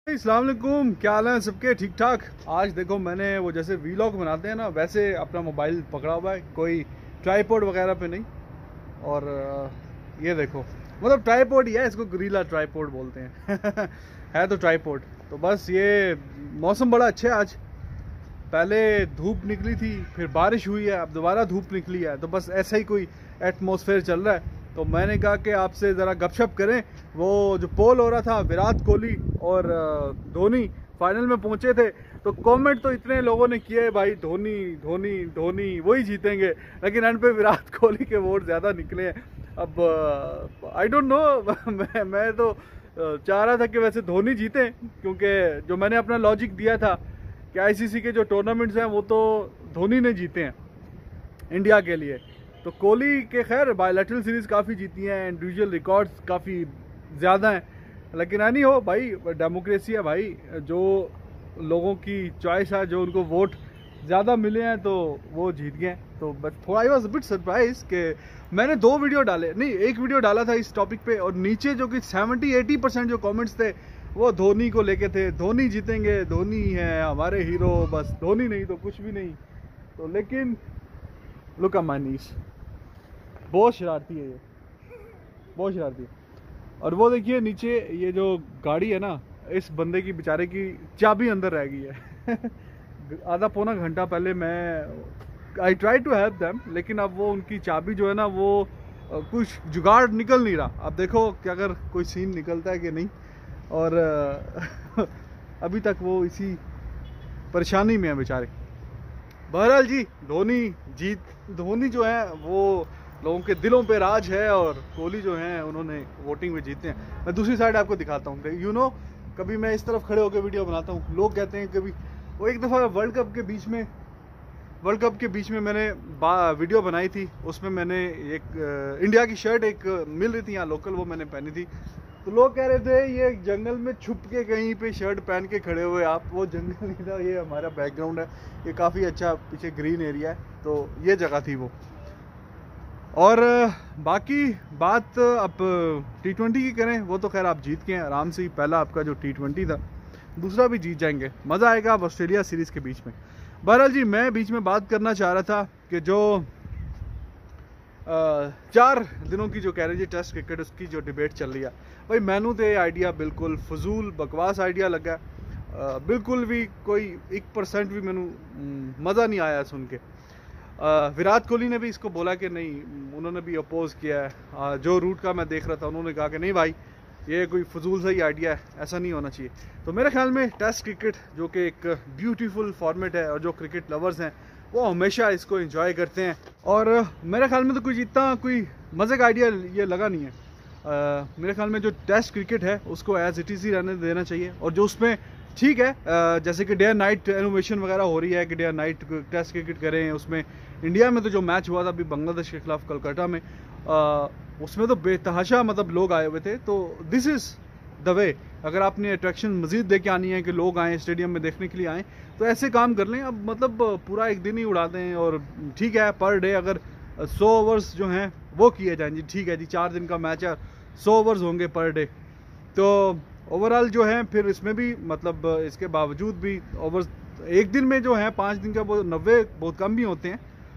अस्सलाम वालेकुम, क्या हाल है सबके? ठीक ठाक। आज देखो मैंने वो जैसे वीलॉग बनाते हैं ना वैसे अपना मोबाइल पकड़ा हुआ है, कोई ट्राईपॉड वगैरह पे नहीं। और ये देखो मतलब ट्राईपॉड ही है, इसको गोरिल्ला ट्राईपॉड बोलते हैं है तो ट्राईपॉड। तो बस ये मौसम बड़ा अच्छा है आज। पहले धूप निकली थी, फिर बारिश हुई है, अब दोबारा धूप निकली है। तो बस ऐसा ही कोई एटमॉस्फेयर चल रहा है। तो मैंने कहा कि आपसे ज़रा गपशप करें। वो जो पोल हो रहा था, विराट कोहली और धोनी फाइनल में पहुंचे थे, तो कमेंट तो इतने लोगों ने किए भाई, धोनी धोनी धोनी वही जीतेंगे, लेकिन एंड पे विराट कोहली के वोट ज़्यादा निकले हैं। अब आई डोंट नो मैं तो चाह रहा था कि वैसे धोनी जीते, क्योंकि जो मैंने अपना लॉजिक दिया था कि आईसीसी के जो टूर्नामेंट्स हैं वो तो धोनी ने जीते हैं इंडिया के लिए। तो कोहली के खैर बायलैटरल सीरीज़ काफ़ी जीती हैं, इंडिविजुअल रिकॉर्ड्स काफ़ी ज़्यादा हैं, लेकिन नहीं हो भाई, डेमोक्रेसी है भाई। जो लोगों की चॉइस है, जो उनको वोट ज़्यादा मिले हैं तो वो जीत गए। तो बस थोड़ा आई वॉज बिट सरप्राइज कि मैंने 2 वीडियो डाले, नहीं 1 वीडियो डाला था इस टॉपिक पे, और नीचे जो कि 70-80% जो कमेंट्स थे वो धोनी को लेके थे। धोनी जीतेंगे, धोनी है हमारे हीरो, बस धोनी नहीं तो कुछ भी नहीं। तो लेकिन लुक एट माय नीस, बहुत शरारती है ये, बहुत शरारती है। और वो देखिए नीचे ये जो गाड़ी है ना, इस बंदे की बेचारे की चाबी अंदर रह गई है आधा पौना घंटा पहले मैं I try to help them, लेकिन अब वो उनकी चाबी जो है ना वो कुछ जुगाड़ निकल नहीं रहा। अब देखो कि अगर कोई सीन निकलता है कि नहीं। और अभी तक वो इसी परेशानी में है बेचारे। बहरहाल जी, धोनी जो है वो लोगों के दिलों पे राज है, और कोहली जो हैं उन्होंने वोटिंग में जीते हैं। मैं दूसरी साइड आपको दिखाता हूँ। यू नो, कभी मैं इस तरफ खड़े होकर वीडियो बनाता हूँ, लोग कहते हैं कभी वो एक दफ़ा वर्ल्ड कप के बीच में मैंने वीडियो बनाई थी। उसमें मैंने एक इंडिया की शर्ट एक मिल रही थी यहाँ लोकल, वो मैंने पहनी थी। तो लोग कह रहे थे ये जंगल में छुप के कहीं पे शर्ट पहन के खड़े हुए आप। वो जंगल नहीं था, ये हमारा बैकग्राउंड है, ये काफ़ी अच्छा पीछे ग्रीन एरिया है, तो ये जगह थी वो। और बाकी बात अब T20 की करें, वो तो खैर आप जीत के हैं आराम से ही। पहला आपका जो T20 था, दूसरा भी जीत जाएंगे, मज़ा आएगा अब ऑस्ट्रेलिया सीरीज़ के बीच में। बहरहाल जी, मैं बीच में बात करना चाह रहा था कि जो 4 दिनों की जो कह रहे जी टेस्ट क्रिकेट, उसकी जो डिबेट चल रही है भाई, मैनू तो ये आइडिया बिल्कुल फजूल बकवास आइडिया लगा। बिल्कुल भी कोई 1% भी मैनू मज़ा नहीं आया सुन के। विराट कोहली ने भी इसको बोला कि नहीं, उन्होंने भी अपोज किया है। जो रूट का मैं देख रहा था उन्होंने कहा कि नहीं भाई, ये कोई फजूल सा ही आइडिया है, ऐसा नहीं होना चाहिए। तो मेरे ख्याल में टेस्ट क्रिकेट जो कि एक ब्यूटीफुल फॉर्मेट है, और जो क्रिकेट लवर्स हैं वो हमेशा इसको एंजॉय करते हैं। और मेरे ख्याल में तो कुछ इतना कोई मज़े का आइडिया ये लगा नहीं है। मेरे ख्याल में जो टेस्ट क्रिकेट है उसको एज इट इज़ ही रहने देना चाहिए। और जो उसमें ठीक है, जैसे कि डे एंड नाइट इनोवेशन वगैरह हो रही है कि day and night test cricket करें। उसमें इंडिया में तो जो मैच हुआ था अभी बांग्लादेश के खिलाफ कोलकाता में, उसमें तो बेतहाशा मतलब लोग आए हुए थे। तो दिस इज़ द वे, अगर आपने अट्रैक्शन मज़ीद दे के आनी है कि लोग आएँ स्टेडियम में देखने के लिए आएँ, तो ऐसे काम कर लें। अब मतलब पूरा एक दिन ही उड़ा दें, और ठीक है पर डे अगर 100 ओवर्स जो हैं वो किए जाएँ जी, ठीक है जी, 4 दिन का मैच है, 100 ओवर्स होंगे पर डे। तो ओवरऑल जो है फिर इसमें भी मतलब इसके बावजूद भी ओवर्स एक दिन में जो है 5 दिन का वो 90 बहुत कम भी होते हैं।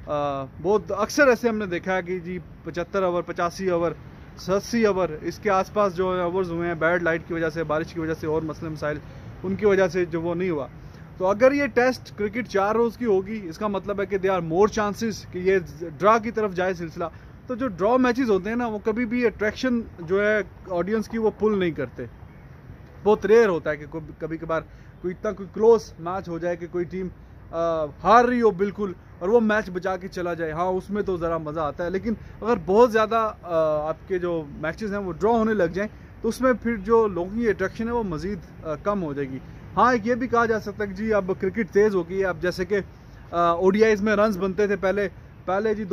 बहुत अक्सर ऐसे हमने देखा है कि जी 75 ओवर, 85 ओवर, 80 ओवर, इसके आसपास जो ओवर्स हुए हैं बैड लाइट की वजह से, बारिश की वजह से और मसले मसाइल उनकी वजह से जो वो नहीं हुआ। तो अगर ये टेस्ट क्रिकेट 4 रोज़ की होगी, इसका मतलब है कि दे आर मोर चांसेस कि ये ड्रा की तरफ जाए सिलसिला। तो जो ड्रॉ मैचेस होते हैं ना, वो कभी भी अट्रैक्शन जो है ऑडियंस की वो पुल नहीं करते। बहुत रेयर होता है कि कभी कभार कोई इतना कोई क्लोज मैच हो जाए कि कोई टीम हार रही हो बिल्कुल और वो मैच बचा के चला जाए, हाँ उसमें तो ज़रा मज़ा आता है। लेकिन अगर बहुत ज़्यादा आपके जो मैचेस हैं वो ड्रॉ होने लग जाएं, तो उसमें फिर जो लोगों की अट्रैक्शन है वो मज़ीद कम हो जाएगी। हाँ, एक ये भी कहा जा सकता है कि जी अब क्रिकेट तेज़ हो गई है। अब जैसे कि ODIs में रन्स बनते थे पहले जी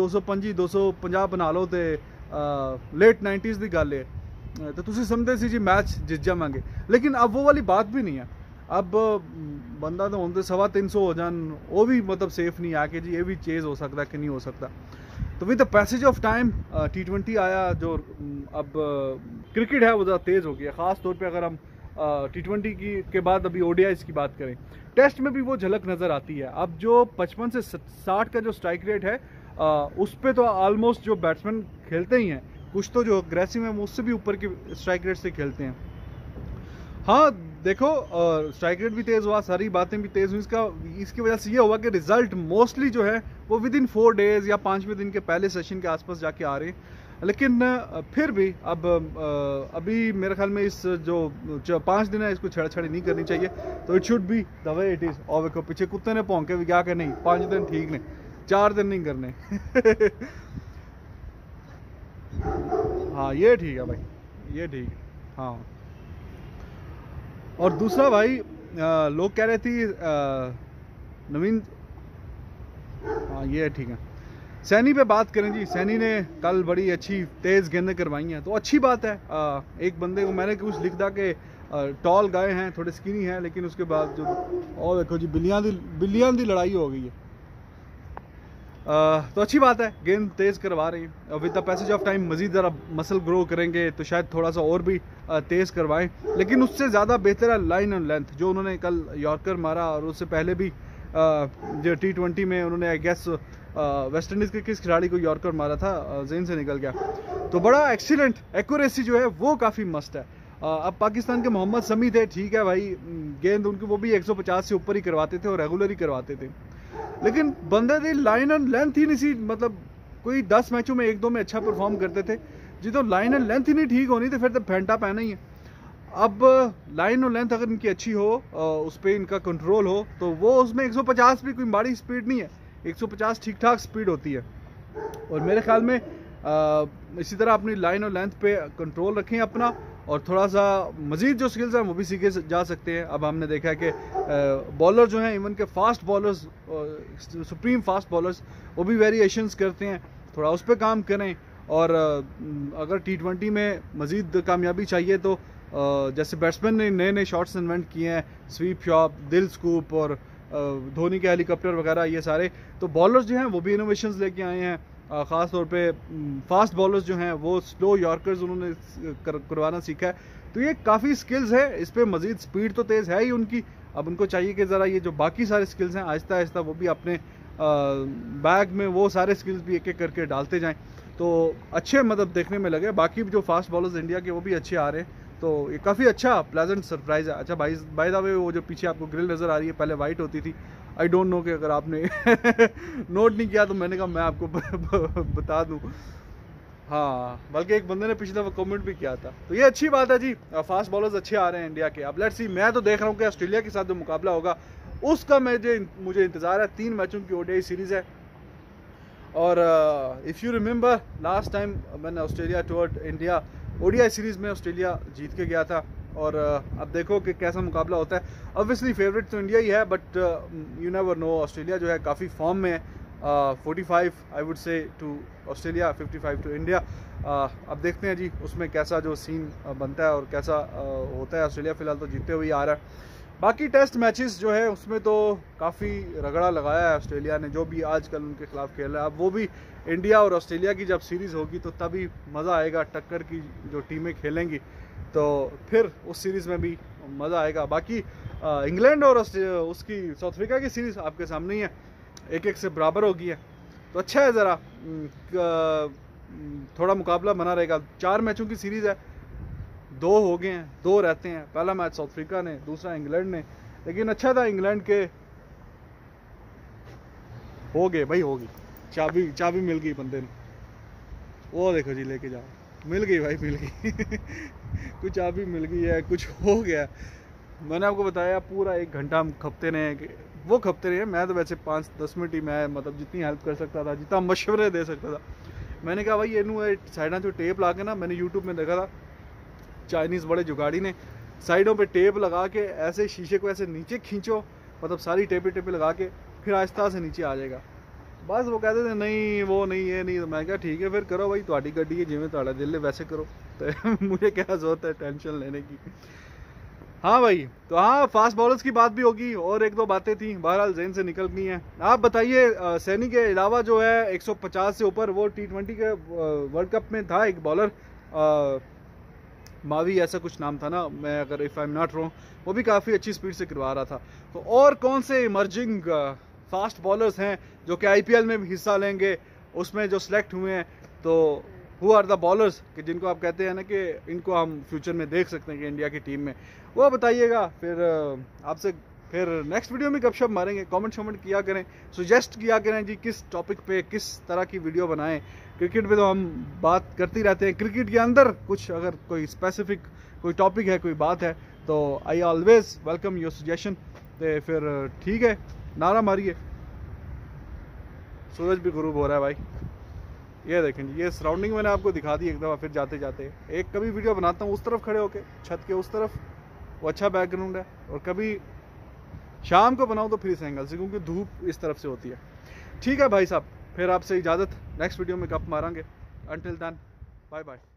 250 बना लो थे, लेट 90s की गल है, तो तुम समझते सी जी मैच जित जावांगे। लेकिन अब वो वाली बात भी नहीं है। अब बंदा तो होंगे 350 हो जान, वो भी मतलब सेफ नहीं है कि जी ये भी चेज़ हो सकता है कि नहीं हो सकता। तो with the passage of time T20 आया, जो अब क्रिकेट है वो ज़्यादा तेज़ हो गया। ख़ास तौर पे अगर हम T20 के बाद अभी ODIs की बात करें, टेस्ट में भी वो झलक नज़र आती है। अब जो 55 से 60 का जो स्ट्राइक रेट है उस पर तो ऑलमोस्ट जो बैट्समैन खेलते ही हैं, कुछ तो जो अग्रेसिव हैं वो उससे भी ऊपर के स्ट्राइक रेट से खेलते हैं। हाँ देखो, स्ट्राइक रेट भी तेज़ हुआ, सारी बातें भी तेज़ हुई, इसकी वजह से ये हुआ कि रिजल्ट मोस्टली जो है वो विद इन 4 डेज़ या 5वें दिन के पहले सेशन के आसपास जाके आ रहे हैं। लेकिन फिर भी अब अभी मेरे ख्याल में इस जो 5 दिन है इसको छेड़छाड़ी नहीं करनी चाहिए, तो it should be the way it is. और देखो पीछे कुत्ते ने भौंके भी क्या, कि नहीं 5 दिन ठीक नहीं, 4 दिन नहीं करने। हाँ ये ठीक है भाई, ये ठीक है। हाँ, और दूसरा भाई लोग कह रहे थी नवीन, हाँ ये ठीक है, सैनी पे बात करें जी। सैनी ने कल बड़ी अच्छी तेज़ गेंदें करवाई हैं, तो अच्छी बात है। एक बंदे को मैंने कुछ लिख था कि टॉल गाय हैं, थोड़े स्किनी हैं, लेकिन उसके बाद जो और देखो जी बिलियन दी लड़ाई हो गई है। तो अच्छी बात है, गेंद तेज़ करवा रही है। With the passage of time मज़ीद ज़रा मसल ग्रो करेंगे तो शायद थोड़ा सा और भी तेज़ करवाएं, लेकिन उससे ज़्यादा बेहतर है लाइन और लेंथ। जो उन्होंने कल यॉर्कर मारा, और उससे पहले भी जो T20 में उन्होंने आई गेस वेस्ट इंडीज़ के किस खिलाड़ी को यॉर्कर मारा था, जेन से निकल गया, तो बड़ा एक्सीलेंट एक्यूरेसी जो है वो काफ़ी मस्त है। अब पाकिस्तान के मोहम्मद शमी थे, ठीक है भाई, गेंद उनकी वो भी 150 से ऊपर ही करवाते थे और रेगुलर ही करवाते थे, लेकिन बंदे दी लाइन एंड लेंथ ही नहीं सी, मतलब कोई 10 मैचों में 1-2 में अच्छा परफॉर्म करते थे जी, तो लाइन एंड लेंथ ही नहीं ठीक होनी तो फिर तो फेंटा पहना ही है। अब लाइन और लेंथ अगर इनकी अच्छी हो, उस पर इनका कंट्रोल हो, तो वो उसमें 150 भी कोई बड़ी स्पीड नहीं है, 150 ठीक ठाक स्पीड होती है। और मेरे ख्याल में इसी तरह अपनी लाइन और लेंथ पे कंट्रोल रखें अपना, और थोड़ा सा मज़ीद जो स्किल्स हैं वो भी सीखे जा सकते हैं। अब हमने देखा है कि बॉलर जो हैं, इवन के fast bowlers, supreme fast bowlers, वो भी वेरिएशंस करते हैं, थोड़ा उस पर काम करें। और अगर T20 में मज़ीद कामयाबी चाहिए तो जैसे बैट्समैन ने नए नए शॉट्स इन्वेंट किए हैं, स्वीप शॉट, दिल स्कूप और धोनी के हेलीकॉप्टर वगैरह, ये सारे, तो बॉलर्स जो हैं वो भी इनोवेशंस लेके आए हैं। ख़ास तौर पे फास्ट बॉलर्स जो हैं वो स्लो यॉर्कर्स उन्होंने करवाना सीखा है, तो ये काफ़ी स्किल्स है। इस पर मज़ीद स्पीड तो तेज़ है ही उनकी, अब उनको चाहिए कि ज़रा ये जो बाकी सारे स्किल्स हैं आहिस्ता आहिस्ता वो भी अपने बैग में वो सारे स्किल्स भी एक एक करके डालते जाएं, तो अच्छे मतलब देखने में लगे। बाकी जो फास्ट बॉलर्स इंडिया के वो भी अच्छे आ रहे हैं, तो ये काफ़ी अच्छा प्लेजेंट सरप्राइज़ है। अच्छा भाई, बाय द वे, वो जो पीछे आपको ग्रिल नज़र आ रही है पहले वाइट होती थी, आई डोंट नो कि अगर आपने नोट नहीं किया तो मैंने कहा मैं आपको बता दूं। हाँ, बल्कि एक बंदे ने पिछले दफ़ा कमेंट भी किया था, तो ये अच्छी बात है जी, फास्ट बॉलर्स अच्छे आ रहे हैं इंडिया के। अब लेट्स सी, मैं तो देख रहा हूँ कि ऑस्ट्रेलिया के साथ जो मुकाबला होगा उसका मुझे इंतज़ार है। 3 मैचों की ODI सीरीज़ है, और if you remember last time मैंने Australia toured India ODI series में ऑस्ट्रेलिया जीत के गया था, और अब देखो कि कैसा मुकाबला होता है। ऑब्वियसली फेवरेट तो इंडिया ही है, but you never know, Australia जो है काफ़ी फॉर्म में है। 45 I would say to Australia, 55 to India. अब देखते हैं जी उसमें कैसा जो सीन बनता है और कैसा होता है। ऑस्ट्रेलिया फ़िलहाल तो जीतते हुए ही आ रहा है। बाकी टेस्ट मैचेस जो है उसमें तो काफ़ी रगड़ा लगाया है ऑस्ट्रेलिया ने, जो भी आजकल उनके खिलाफ खेल रहा है। अब वो भी इंडिया और ऑस्ट्रेलिया की जब सीरीज़ होगी तो तभी मज़ा आएगा, टक्कर की जो टीमें खेलेंगी, तो फिर उस सीरीज़ में भी मज़ा आएगा। बाकी इंग्लैंड और उसकी साउथ अफ्रीका की सीरीज़ आपके सामने ही है, 1-1 से बराबर हो गई है, तो अच्छा है, ज़रा थोड़ा मुकाबला बना रहेगा। 4 मैचों की सीरीज़ है, 2 हो गए हैं, 2 रहते हैं। पहला मैच साउथ अफ्रीका ने, दूसरा इंग्लैंड ने, लेकिन अच्छा था इंग्लैंड के हो गए भाई, हो गई। चाबी मिल गई बंदे ने, वो देखो जी लेके जाओ, मिल गई भाई, मिल गई। कुछ चाबी मिल गई है, कुछ हो गया। मैंने आपको बताया पूरा 1 घंटा हम खपते रहे, वो खपते रहे। मैं तो वैसे 5-10 मिनट ही, मैं मतलब जितनी हेल्प कर सकता था, जितना मशवरे दे सकता था, मैंने कहा भाई ये साइडा जो टेप ला के ना, मैंने यूट्यूब में देखा था, चाइनीज़ बड़े जुगाड़ी ने साइडों पे टेप लगा के ऐसे शीशे को ऐसे नीचे खींचो, मतलब सारी टेपे लगा के फिर आहिस्ता से नीचे आ जाएगा। बस वो कहते थे नहीं वो नहीं ये नहीं, तो मैं कहा ठीक है फिर करो भाई, ਤੁਹਾਡੀ ਗੱਡੀ है, जिवें ਤੁਹਾਡਾ दिल है वैसे करो, तो मुझे क्या ज़रूरत है टेंशन लेने की। हाँ भाई, तो हाँ फास्ट बॉलर्स की बात भी होगी, और 1-2 बातें थी, बहरहाल जेन से निकल गई हैं। आप बताइए, सैनी के अलावा जो है 150 से ऊपर वो T20 के वर्ल्ड कप में था एक बॉलर, मावी ऐसा कुछ नाम था ना, मैं अगर if I am not wrong, वो भी काफ़ी अच्छी स्पीड से करवा रहा था। तो और कौन से इमर्जिंग फास्ट बॉलर्स हैं जो कि आईपीएल में भी हिस्सा लेंगे, उसमें जो सिलेक्ट हुए हैं, तो हु आर द बॉलर्स कि जिनको आप कहते हैं ना कि इनको हम फ्यूचर में देख सकते हैं कि इंडिया की टीम में, वो बताइएगा। फिर आपसे फिर नेक्स्ट वीडियो में गपशप मारेंगे। कमेंट शमेंट किया करें, सुजेस्ट किया करें जी किस टॉपिक पे किस तरह की वीडियो बनाएं। क्रिकेट पे तो हम बात करते ही रहते हैं, क्रिकेट के अंदर कुछ अगर कोई स्पेसिफिक कोई टॉपिक है, कोई बात है, तो I always welcome your suggestion. तो फिर ठीक है, नारा मारिए। सूरज भी गुरूब हो रहा है भाई, ये देखें जी, ये सराउंडिंग मैंने आपको दिखा दी एक दफ़ा। फिर जाते जाते एक कभी वीडियो बनाता हूँ उस तरफ खड़े होके, छत के उस तरफ, वो अच्छा बैकग्राउंड है, और कभी शाम को बनाऊँ तो फिर इस एंगल से, क्योंकि धूप इस तरफ से होती है। ठीक है भाई साहब, फिर आपसे इजाज़त, नेक्स्ट वीडियो में गप मारेंगे। Until then, bye bye.